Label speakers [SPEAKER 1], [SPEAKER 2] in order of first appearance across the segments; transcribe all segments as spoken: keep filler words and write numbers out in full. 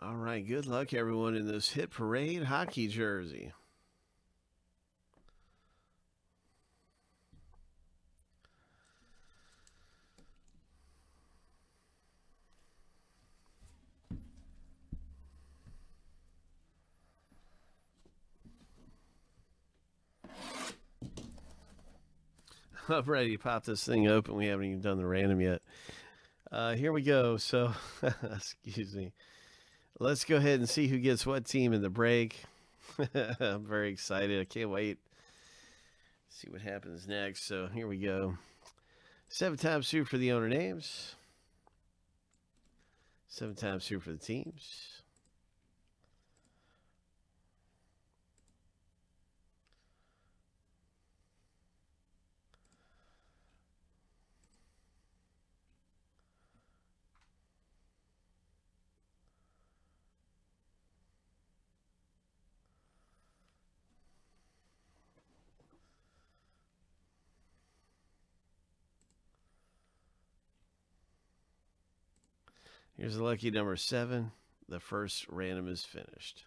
[SPEAKER 1] All right, good luck, everyone, in this Hit Parade hockey jersey. I'm ready to pop this thing open. We haven't even done the random yet. Uh, here we go. So, excuse me. Let's go ahead and see who gets what team in the break. I'm very excited. I can't wait. See what happens next. So here we go. Seven times through for the owner names. Seven times through for the teams. Here's the lucky number seven. The first random is finished.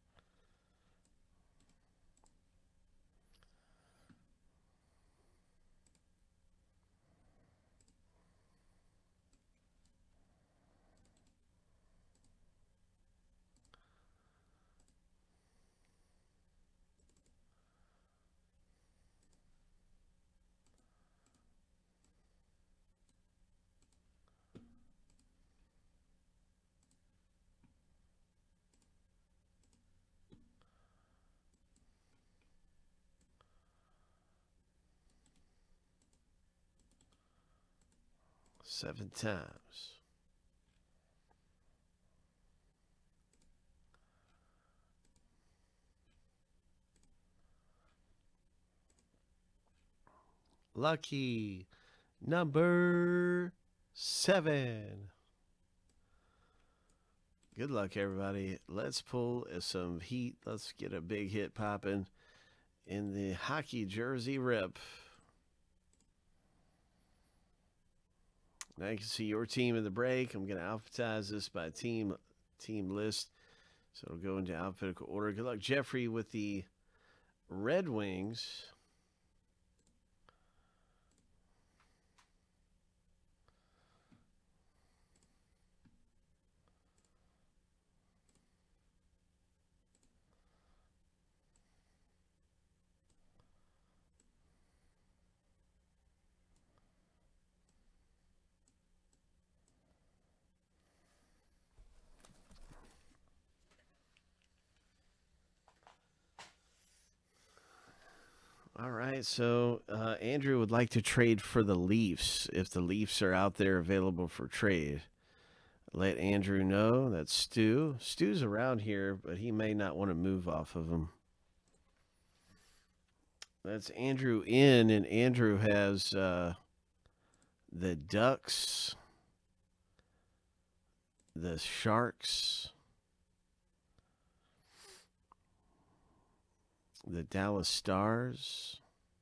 [SPEAKER 1] Seven times. Lucky number seven. Good luck, everybody. Let's pull some heat. Let's get a big hit popping in the hockey jersey rip. Now you can see your team in the break. I'm going to alphabetize this by team team list. So it'll go into alphabetical order. Good luck, Jeffrey, with the Red Wings. All right, so uh, Andrew would like to trade for the Leafs. If the Leafs are out there available for trade, let Andrew know. That's Stu. Stu's around here, but he may not want to move off of them. That's Andrew in, and Andrew has uh, the Ducks, the Sharks, the Dallas Stars,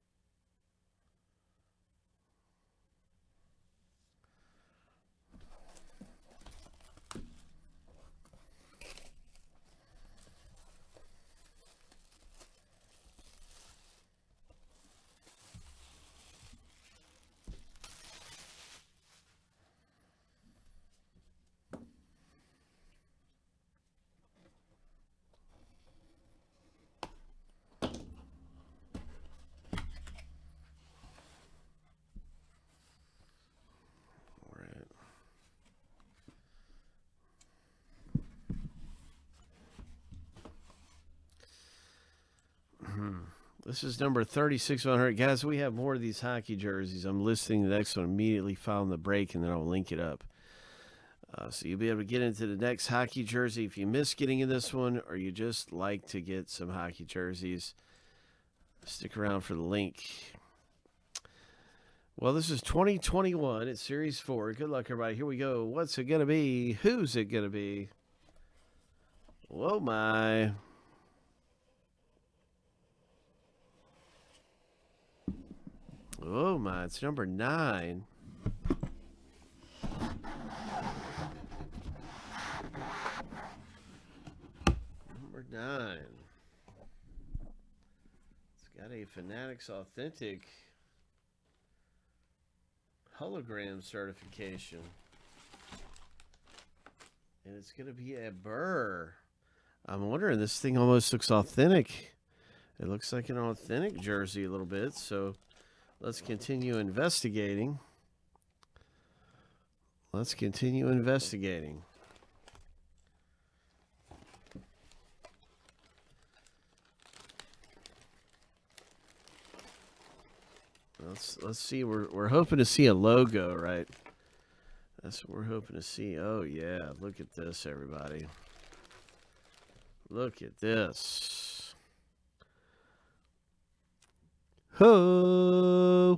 [SPEAKER 1] This is number thirty-six hundred. Guys, we have more of these hockey jerseys. I'm listing the next one immediately following the break, and then I'll link it up. Uh, so you'll be able to get into the next hockey jersey. If you miss getting in this one, or you just like to get some hockey jerseys, stick around for the link. Well, this is twenty twenty-one. It's Series four. Good luck, everybody. Here we go. What's it going to be? Who's it going to be? Whoa, my. Oh, my. It's number nine. Number nine. It's got a Fanatics Authentic hologram certification. And it's going to be a Burr. I'm wondering, this thing almost looks authentic. It looks like an authentic jersey a little bit. So let's continue investigating. Let's continue investigating. Let's let's see. We're we're hoping to see a logo, right? That's what we're hoping to see. Oh yeah, look at this, everybody. Look at this. Ho!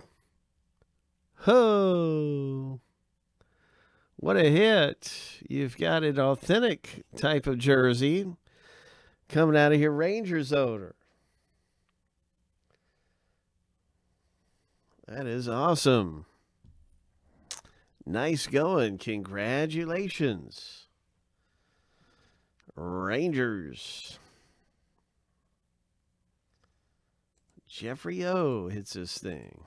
[SPEAKER 1] Ho! What a hit. You've got an authentic type of jersey coming out of here, Rangers owner. That is awesome. Nice going. Congratulations, Rangers. Jeffrey O hits this thing.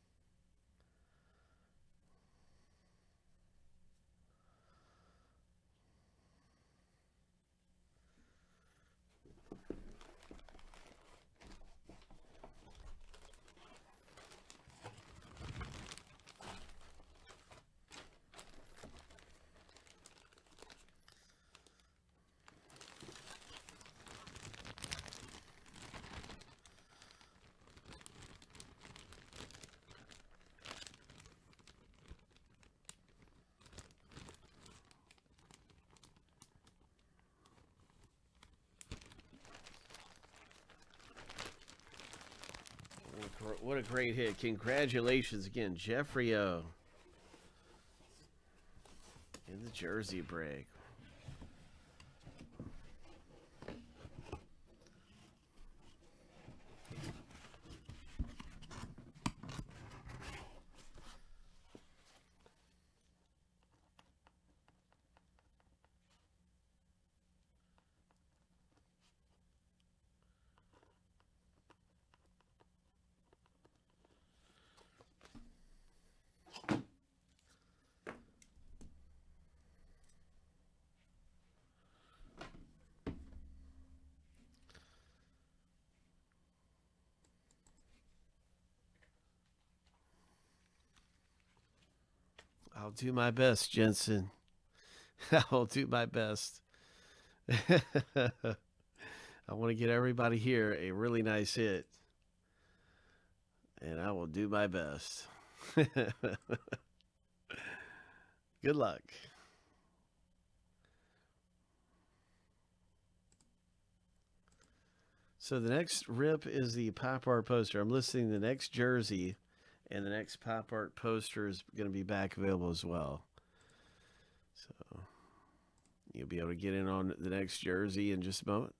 [SPEAKER 1] What a great hit. Congratulations again, Jeffrey O. In the jersey break. I'll do my best, Jensen. I'll do my best. I want to get everybody here a really nice hit. And I will do my best. Good luck. So the next rip is the pop art poster. I'm listing the next jersey, and the next pop art poster is going to be back available as well. So you'll be able to get in on the next jersey in just a moment.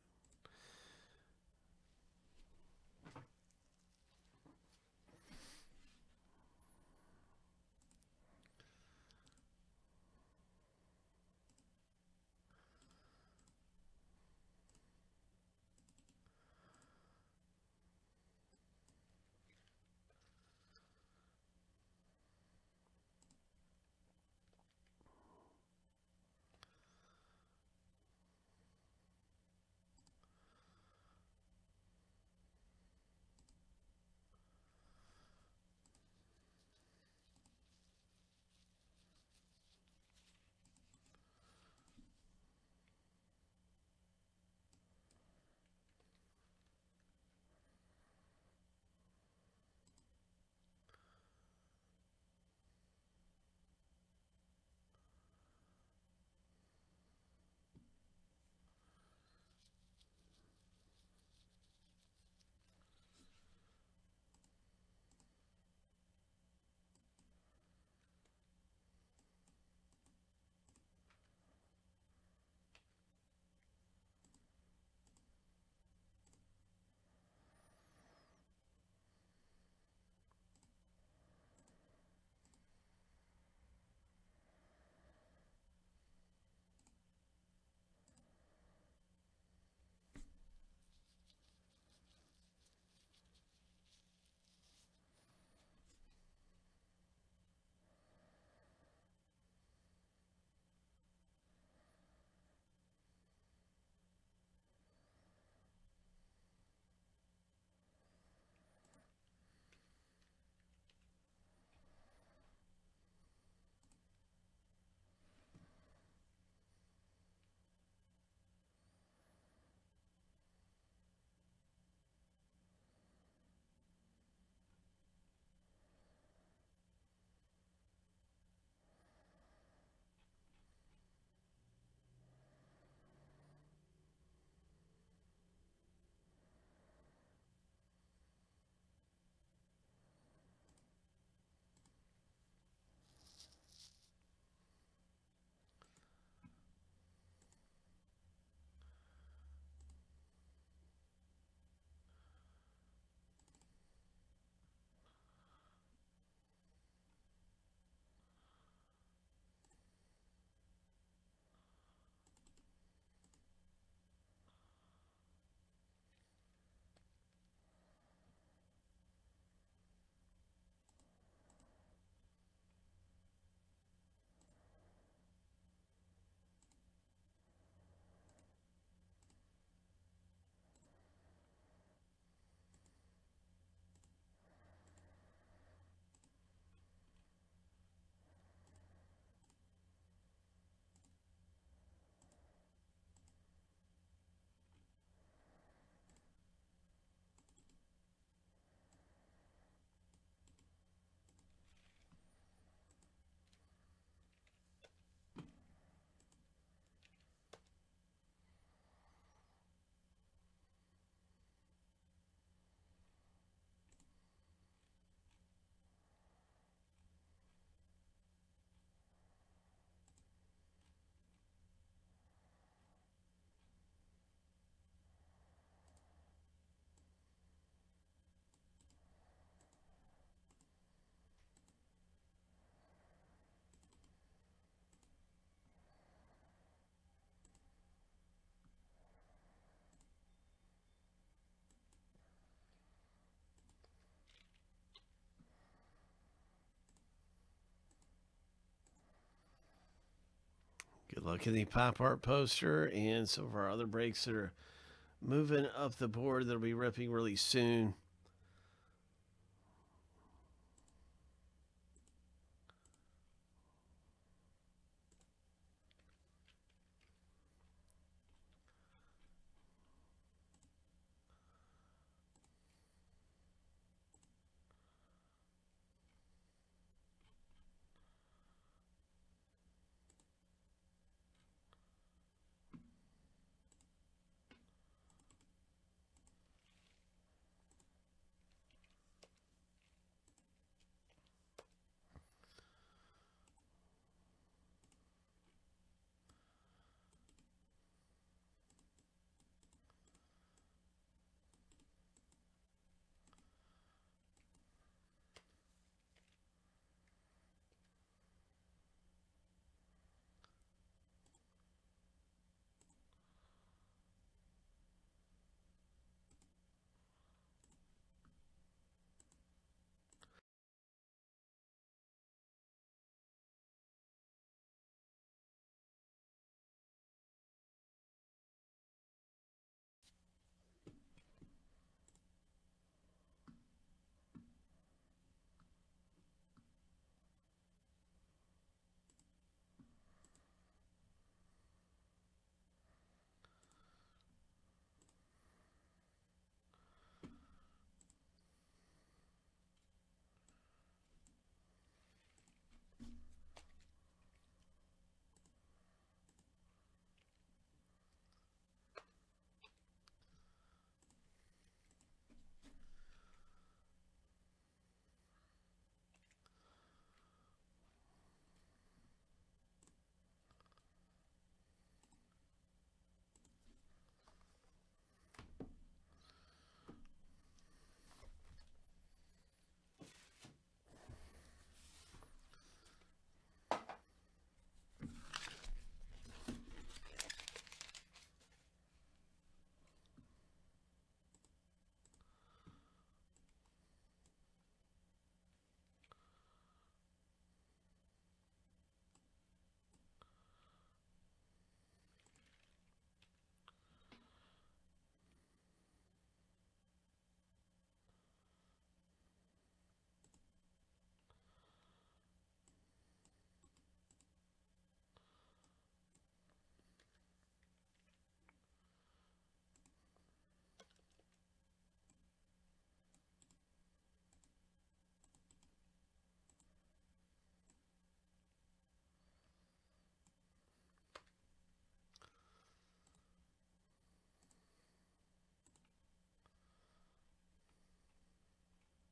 [SPEAKER 1] Good luck in the pop art poster and some of our other breaks that are moving up the board that'll be ripping really soon.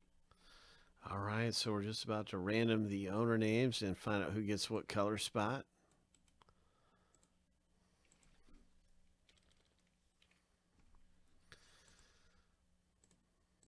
[SPEAKER 1] All right, so we're just about to random the owner names and find out who gets what color spot.